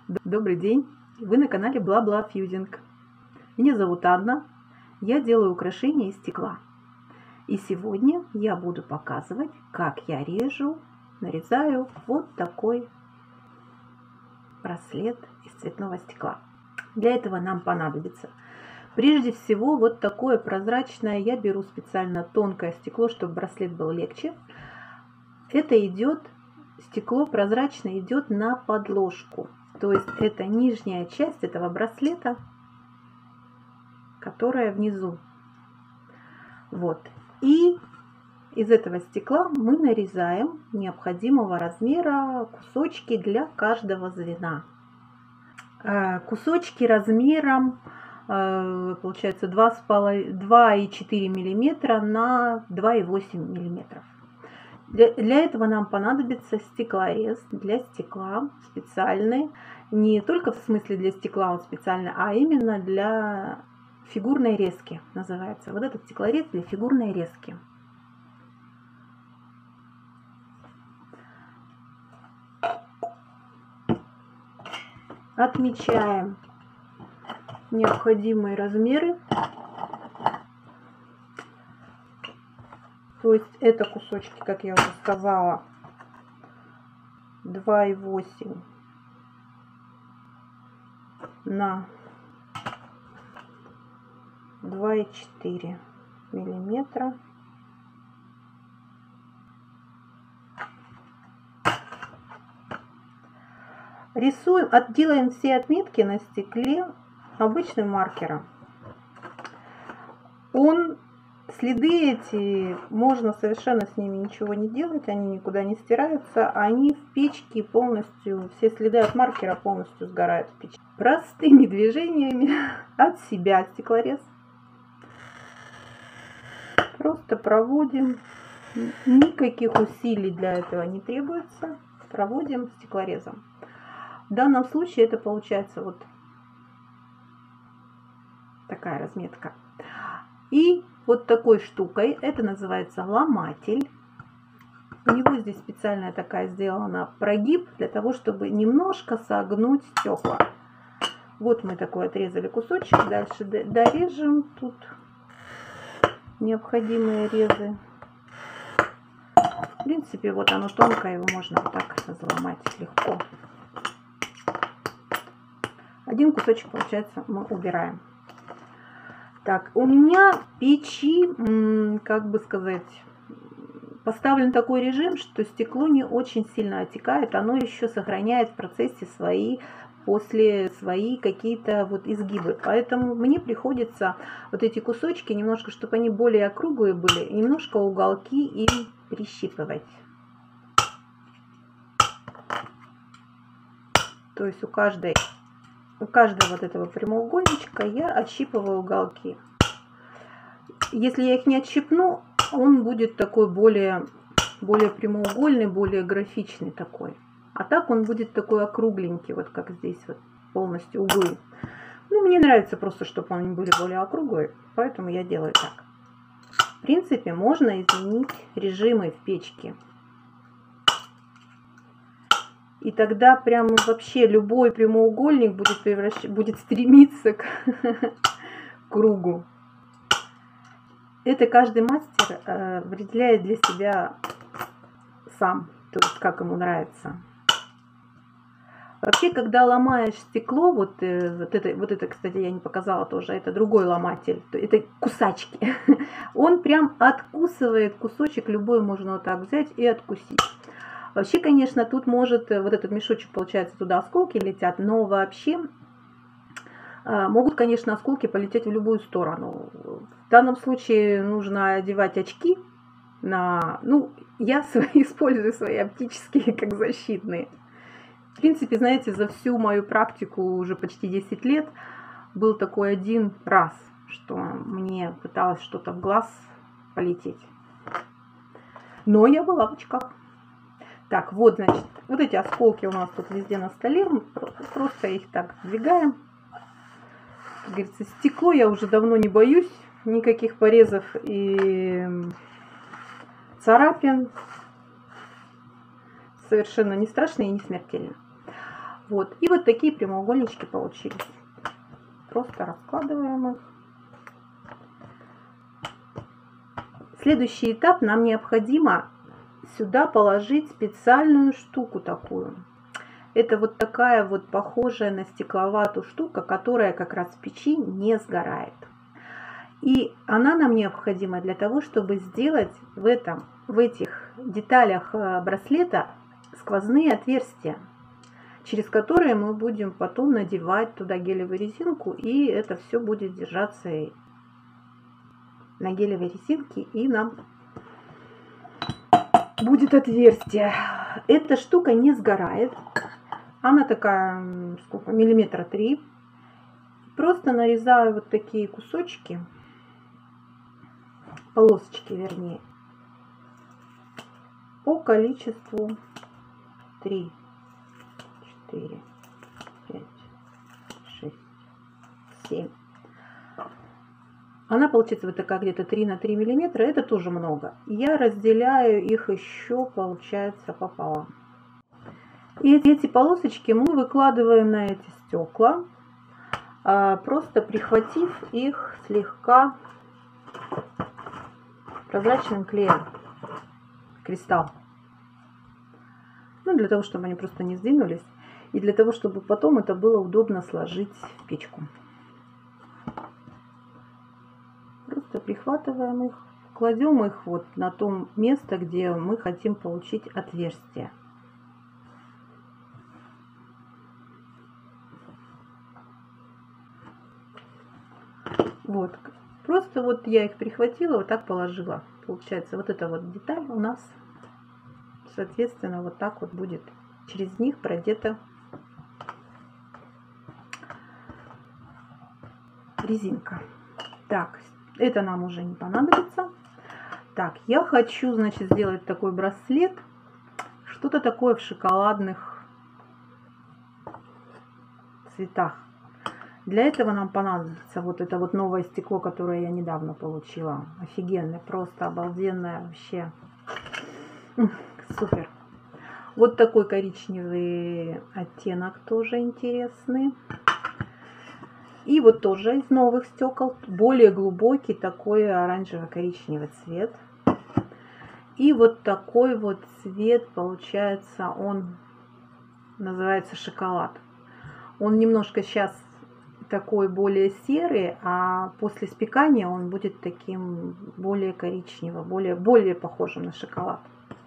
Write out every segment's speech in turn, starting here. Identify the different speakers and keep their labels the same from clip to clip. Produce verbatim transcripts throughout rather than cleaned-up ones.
Speaker 1: Добрый день! Вы на канале Бла-Бла Фьюзинг. Меня зовут Анна. Я делаю украшения из стекла. И сегодня я буду показывать, как я режу, нарезаю вот такой браслет из цветного стекла. Для этого нам понадобится прежде всего вот такое прозрачное. Я беру специально тонкое стекло, чтобы браслет был легче. Это идет, стекло прозрачное идет на подложку. То есть это нижняя часть этого браслета, которая внизу. Вот. И из этого стекла мы нарезаем необходимого размера кусочки для каждого звена. Кусочки размером получается два и четыре миллиметра на два и восемь миллиметров. Для, для этого нам понадобится стеклорез для стекла специальный. Не только в смысле для стекла он специальный, а именно для фигурной резки называется. Вот этот стеклорез для фигурной резки. Отмечаем необходимые размеры. То есть это кусочки, как я уже сказала, два и восемь на два и четыре миллиметра. Рисуем, отделаем все отметки на стекле обычным маркером. Он Следы эти, можно совершенно с ними ничего не делать, они никуда не стираются, они в печке полностью, все следы от маркера полностью сгорают в печке. Простыми движениями от себя стеклорез. Просто проводим, никаких усилий для этого не требуется, проводим стеклорезом. В данном случае это получается вот такая разметка. И вот такой штукой, это называется ломатель. У него здесь специальная такая сделана прогиб, для того, чтобы немножко согнуть стекла. Вот мы такой отрезали кусочек, дальше дорежем тут необходимые резы. В принципе, вот оно тонкое, его можно вот так заломать легко. Один кусочек, получается, мы убираем. Так, у меня в печи, как бы сказать, поставлен такой режим, что стекло не очень сильно отекает, оно еще сохраняет в процессе свои, после свои какие-то вот изгибы. Поэтому мне приходится вот эти кусочки немножко, чтобы они более округлые были, немножко уголки им прищипывать. То есть у каждой... У каждого вот этого прямоугольничка я отщипываю уголки. Если я их не отщипну, он будет такой более, более прямоугольный, более графичный такой. А так он будет такой округленький, вот как здесь вот полностью углы. Ну, мне нравится просто, чтобы они были более округлые, поэтому я делаю так. В принципе, можно изменить режимы в печке. И тогда прям вообще любой прямоугольник будет, превращ... будет стремиться к кругу. Это каждый мастер э, определяет для себя сам, то есть как ему нравится. Вообще, когда ломаешь стекло, вот, э, вот, это, вот это, кстати, я не показала тоже, это другой ломатель, это кусачки. Он прям откусывает кусочек, любой можно вот так взять и откусить. Вообще, конечно, тут может, вот этот мешочек, получается, туда осколки летят, но вообще могут, конечно, осколки полететь в любую сторону. В данном случае нужно одевать очки на, ну, я свои, использую свои оптические как защитные. В принципе, знаете, за всю мою практику, уже почти десять лет, был такой один раз, что мне пыталось что-то в глаз полететь. Но я была в очках. Так, вот, значит, вот эти осколки у нас тут везде на столе. Мы просто их так сдвигаем. Как говорится, стекло я уже давно не боюсь. Никаких порезов и царапин. Совершенно не страшно и не смертельно. Вот. И вот такие прямоугольнички получились. Просто раскладываем их. Следующий этап: нам необходимо сюда положить специальную штуку такую. Это вот такая вот похожая на стекловатую штука, которая как раз в печи не сгорает. И она нам необходима для того, чтобы сделать в, этом, в этих деталях браслета сквозные отверстия, через которые мы будем потом надевать туда гелевую резинку, и это все будет держаться на гелевой резинке, и нам будет отверстие. Эта штука не сгорает. Она такая, сколько, миллиметра три. Просто нарезаю вот такие кусочки, полосочки вернее, по количеству три, четыре, пять, шесть, семь. Она получится вот такая где-то три на три миллиметра. Это тоже много. Я разделяю их еще, получается, пополам. И эти полосочки мы выкладываем на эти стекла, просто прихватив их слегка прозрачным клеем, кристалл. Ну, для того, чтобы они просто не сдвинулись. И для того, чтобы потом это было удобно сложить в печку. Просто прихватываем их, кладем их вот на то место, где мы хотим получить отверстие. Вот, просто вот я их прихватила, вот так положила. Получается, вот эта вот деталь у нас, соответственно, вот так вот будет через них продета резинка. Так, это нам уже не понадобится. Так, я хочу, значит, сделать такой браслет, что-то такое в шоколадных цветах. Для этого нам понадобится вот это вот новое стекло, которое я недавно получила. Офигенное, просто обалденное вообще. Супер. Вот такой коричневый оттенок тоже интересный. И вот тоже из новых стекол, более глубокий такой оранжево-коричневый цвет. И вот такой вот цвет, получается, он называется шоколад. Он немножко сейчас такой более серый, а после спекания он будет таким более коричневым, более, более похожим на шоколад.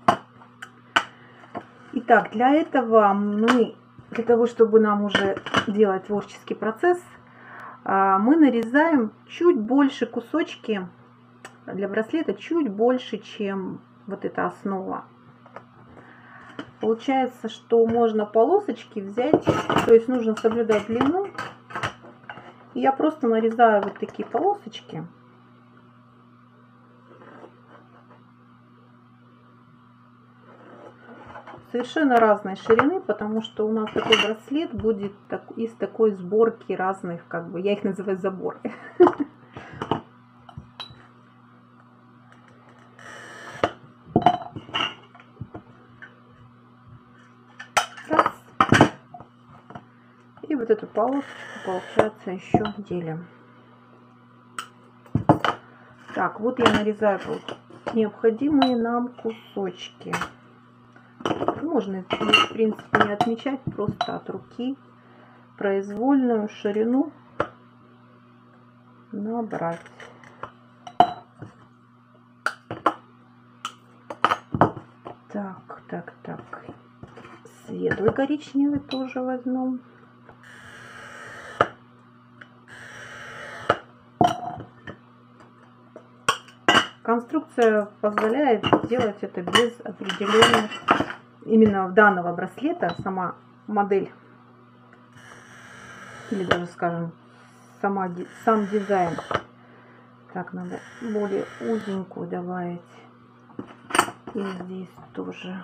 Speaker 1: Итак, для этого мы, для того, чтобы нам уже делать творческий процесс, мы нарезаем чуть больше кусочки для браслета, чуть больше, чем вот эта основа. Получается, что можно полосочки взять, то есть нужно соблюдать длину. И я просто нарезаю вот такие полосочки. Совершенно разной ширины, потому что у нас такой браслет будет из такой сборки разных, как бы, я их называю заборы. И вот эту полосочку, получается, еще делим. Так, вот я нарезаю необходимые нам кусочки. Можно, в принципе, не отмечать, просто от руки произвольную ширину набрать. Так, так, так. Светлый коричневый тоже возьмем. Конструкция позволяет делать это без определенных, именно данного браслета, сама модель, или даже, скажем, сама, сам дизайн. Так, надо более узенькую добавить. И здесь тоже.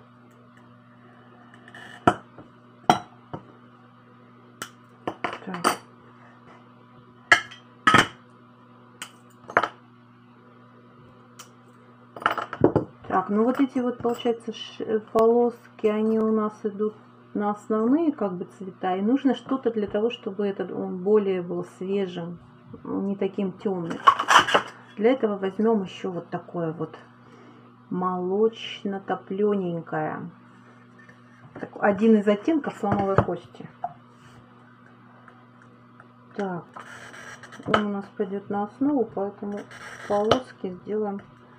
Speaker 1: Так. Так, ну вот эти вот, получается, полоски, они у нас идут на основные как бы цвета. И нужно что-то для того, чтобы этот он более был свежим, не таким темным. Для этого возьмем еще вот такое вот молочно-топлененькое. Один из оттенков слоновой кости. Так, он у нас пойдет на основу, поэтому полоски сделаем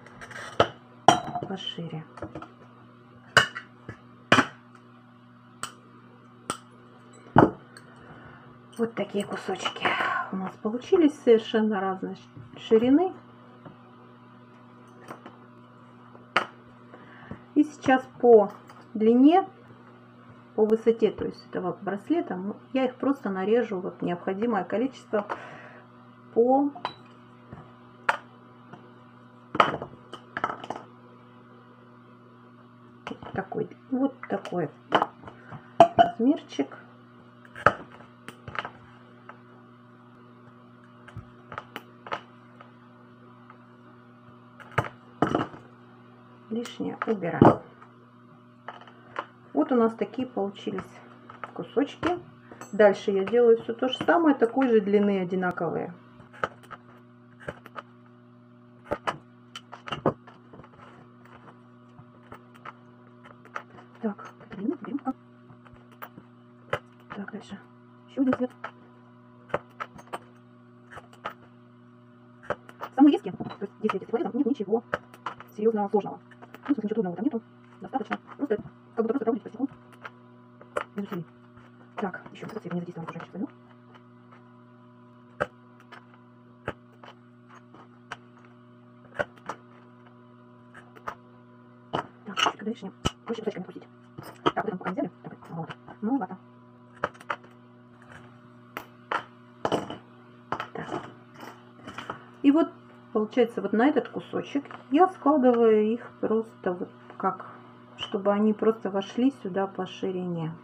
Speaker 1: пошире. Вот такие кусочки у нас получились совершенно разной ширины. И сейчас по длине, по высоте, то есть этого браслета, я их просто нарежу вот необходимое количество по такой вот такой размерчик. Лишнее убираем. Вот у нас такие получились кусочки. Дальше я делаю все то же самое, такой же длины, одинаковые. Так, длину берем. Так, дальше. Еще один цвет. Самые резкие, то есть если эти цвета, нет ничего серьезного сложного. Ну, ничего трудного там нету. Достаточно. Просто как будто просто проводить по стеклу. Без усилий. Так, еще этот цвет не задействован, тоже сейчас возьму. Так, чуть-чуть лишнее. Проще кусочками пустить. Так, вот это мы пока взяли. Так, вот. Ну, ладно. Так. И вот получается, вот на этот кусочек я складываю их просто вот как, чтобы они просто вошли сюда по ширине.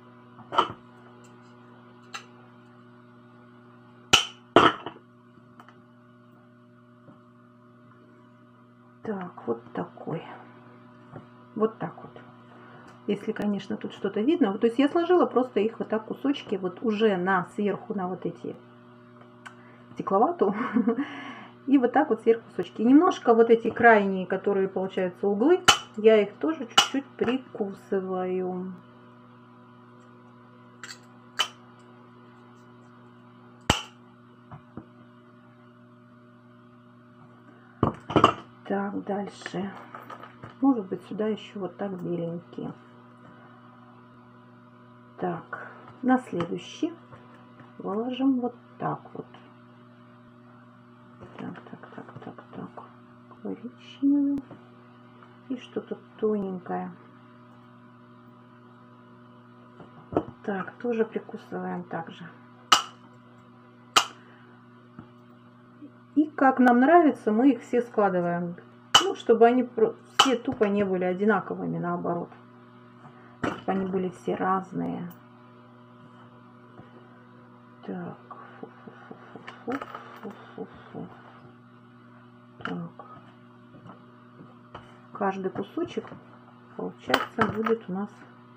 Speaker 1: Так, вот такой. Вот так вот. Если, конечно, тут что-то видно. То есть я сложила просто их вот так кусочки вот уже на сверху на вот эти стекловату. И вот так вот сверху кусочки. Немножко вот эти крайние, которые получаются углы, я их тоже чуть-чуть прикусываю. Так, дальше. Может быть, сюда еще вот так беленькие. Так, на следующий выложим вот так вот. Так, так, так, так, так. Коричневый. И что-то тоненькое. Так, тоже прикусываем также. И как нам нравится, мы их все складываем. Ну, чтобы они все тупо не были одинаковыми, наоборот. Чтобы они были все разные. Так. Фу -фу -фу -фу -фу -фу -фу. Так. Каждый кусочек, получается, будет у нас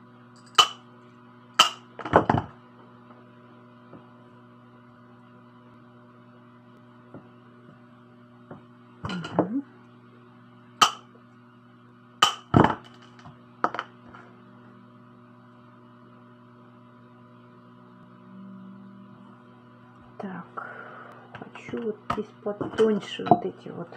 Speaker 1: угу. Так, хочу вот здесь потоньше вот эти вот.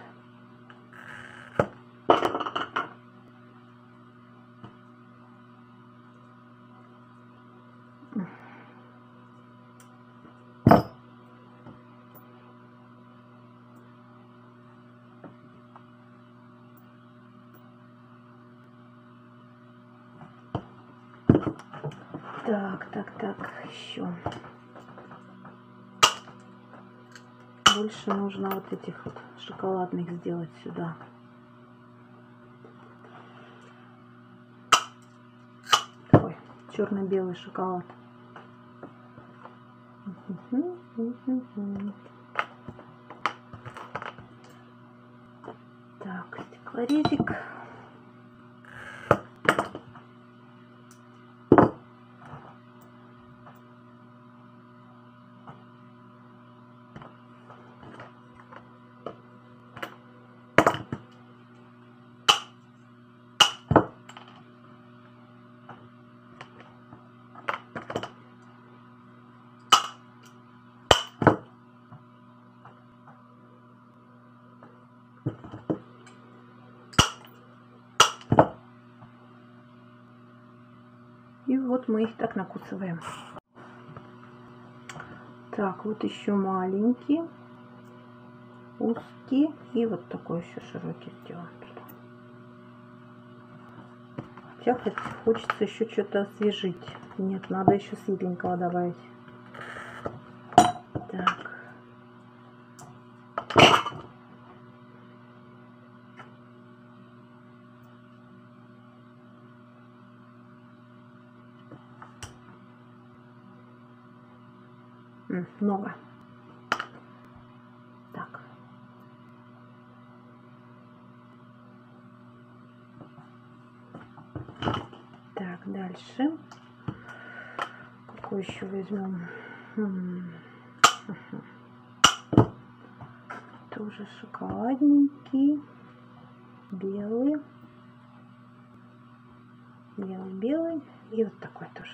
Speaker 1: Так, так, так, еще. Больше нужно вот этих вот шоколадных сделать сюда. Такой черно-белый шоколад. Так, стеклорезик. вот мы их так накусываем. Так, вот еще маленький, узкий и вот такой еще широкий сделаем. Хотя хочется еще что-то освежить. Нет, надо еще светленького добавить. Так. М, много. Так. Так, дальше. Какой еще возьмем? Тоже шоколадненький, белый, белый, белый и вот такой тоже.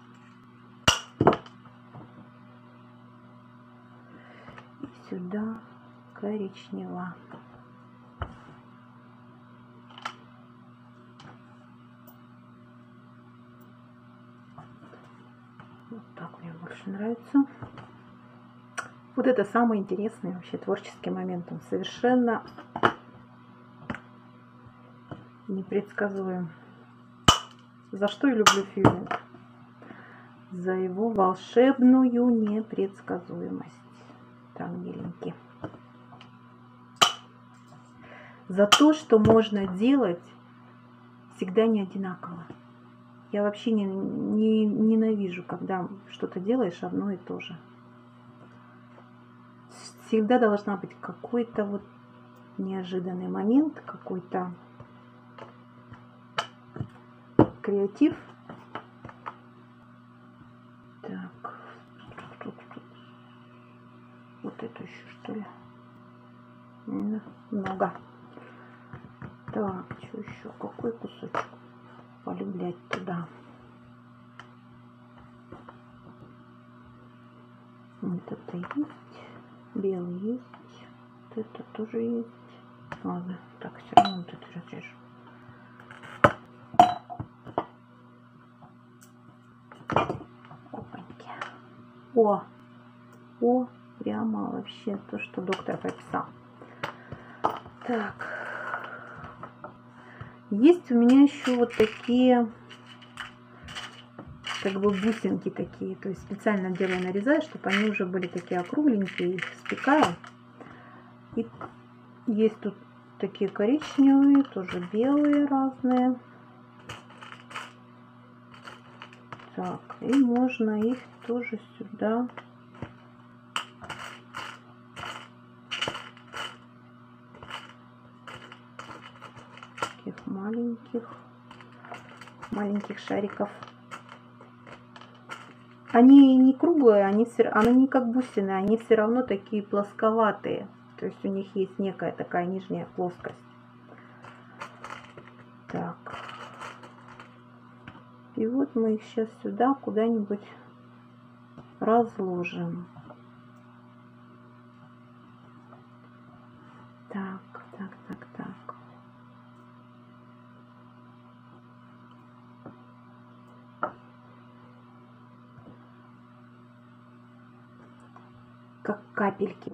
Speaker 1: И сюда коричнево. Вот так мне больше нравится. Вот это самый интересный вообще творческий момент. Он совершенно непредсказуем. За что я люблю фьюзинг? За его волшебную непредсказуемость. Так, беленький. За то, что можно делать всегда не одинаково. Я вообще не, не, ненавижу, когда что-то делаешь одно и то же. Всегда должна быть какой-то вот неожиданный момент, какой-то креатив. Так. Вот это еще что ли? Много. Так, что еще? Какой кусочек полюблять туда? Вот это есть. Белый есть. Вот это тоже есть. Ладно, так, все равно вот это разрежу. Опаньки. О! О! Прямо вообще то, что доктор прописал. Так. Есть у меня еще вот такие, как бы бусинки такие. То есть специально делаю, нарезаю, чтобы они уже были такие округленькие. Их спекаю. И есть тут такие коричневые, тоже белые разные. Так, и можно их тоже сюда. Таких маленьких, маленьких шариков. Они не круглые, они, все, они не как бусины, они все равно такие плосковатые. То есть у них есть некая такая нижняя плоскость. Так. И вот мы их сейчас сюда куда-нибудь разложим. Так, так, так, так. Как капельки.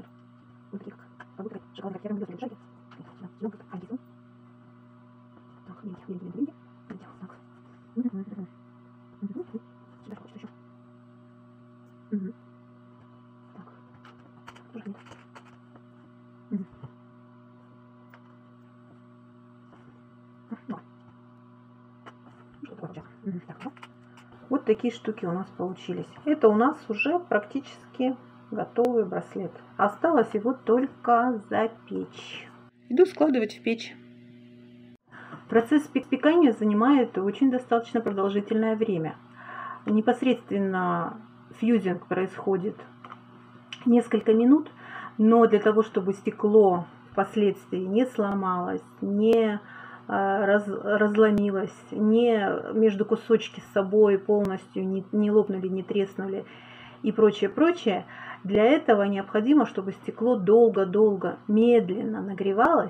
Speaker 1: Вот такие штуки у нас получились. Это у нас уже практически готовый браслет. Осталось его только запечь. Иду складывать в печь. Процесс пекания занимает очень достаточно продолжительное время. Непосредственно фьюзинг происходит несколько минут, но для того, чтобы стекло впоследствии не сломалось, не раз, разломилось, не между кусочки с собой полностью не, не лопнули, не треснули и прочее, прочее, для этого необходимо, чтобы стекло долго-долго, медленно нагревалось.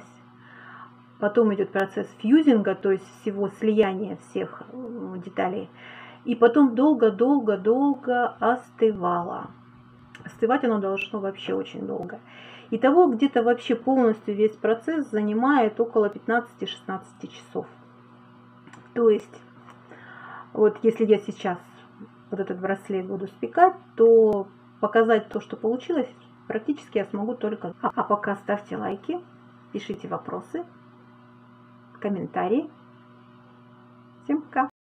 Speaker 1: Потом идет процесс фьюзинга, то есть всего слияния всех деталей. и потом долго-долго-долго остывало. Остывать оно должно вообще очень долго. Итого где-то вообще полностью весь процесс занимает около пятнадцати-шестнадцати часов. То есть, вот если я сейчас вот этот браслет буду спекать, то показать то, что получилось, практически я смогу только. А пока ставьте лайки, пишите вопросы, комментарии. Всем пока!